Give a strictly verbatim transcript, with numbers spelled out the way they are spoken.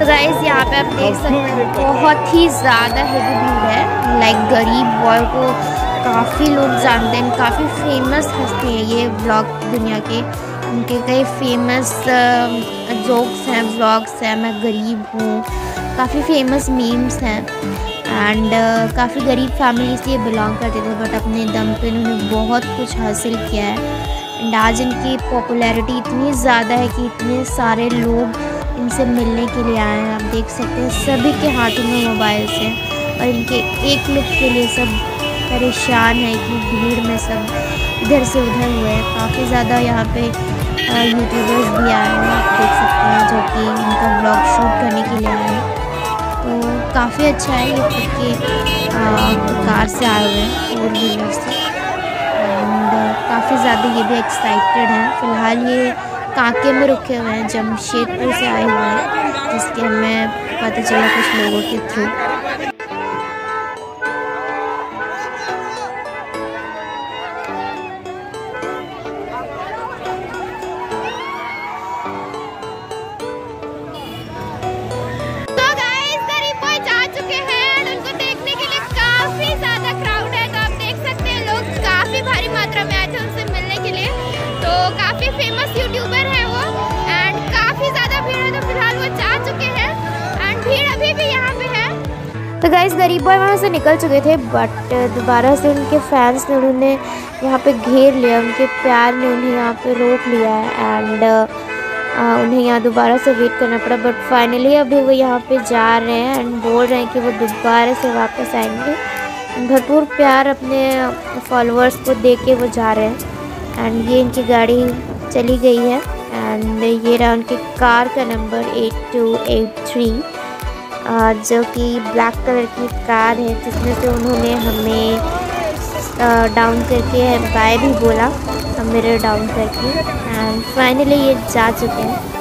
Guys यहाँ पे आप देख सकते हैं बहुत ही ज़्यादा हेवी भीड़ है। लाइक गरीब बॉय को काफ़ी लोग जानते हैं, काफ़ी फेमस हस्ती है ये व्लॉग दुनिया के। उनके कई फेमस जोक्स हैं, व्लॉग्स हैं, मैं गरीब हूँ, काफ़ी फेमस मीम्स हैं। एंड uh, काफ़ी गरीब फैमिली से ये बिलोंग करते थे, बट अपने दम पे इन्होंने बहुत कुछ हासिल किया है। एंड आज इनकी पॉपुलैरिटी इतनी ज़्यादा है कि इतने सारे लोग इनसे मिलने के लिए आए हैं। आप देख सकते हैं सभी के हाथों में मोबाइल्स हैं और इनके एक लुक के लिए सब परेशान है। इतनी भीड़ में सब इधर से उधर हुए हैं। काफ़ी ज़्यादा यहाँ पे यूट्यूबर्स भी आए हैं, आप देख सकते हैं, जो कि इनका व्लॉग शूट करने के लिए आए हैं। तो काफ़ी अच्छा है, ये खुद के कार से आए हुए हैं, फोर व्हीलर से। एंड काफ़ी ज़्यादा ये भी एक्साइटेड हैं। फ़िलहाल ये कांके में रुके हुए हैं, जमशेदपुर से आए हुए हैं, जिसके हमें पता चला कुछ लोगों के थ्रू। फेमस यूट्यूबर है वो एंड काफ़ी ज़्यादा भीड़ है, तो फिलहाल वो जा चुके हैं एंड भीड़ अभी भी यहाँ पे है। तो गाइस गरीब बॉय वहाँ से निकल चुके थे, बट दोबारा से उनके फैंस ने उन्होंने यहाँ पे घेर लिया, उनके प्यार ने उन्हें यहाँ पे रोक लिया है। एंड उन्हें यहाँ दोबारा से वेट करना पड़ा, बट फाइनली अभी वो यहाँ पे जा रहे हैं एंड बोल रहे हैं कि वो दोबारा से वापस आएंगे। भरपूर प्यार अपने फॉलोअर्स को दे के वो जा रहे हैं। एंड ये इनकी गाड़ी चली गई है एंड ये रहा उनकी कार का number eight two eight three, जो कि ब्लैक कलर की कार है, जिसमें से उन्होंने हमें डाउन करके बाय भी बोला, मिरर डाउन करके। एंड फाइनली ये जा चुके हैं।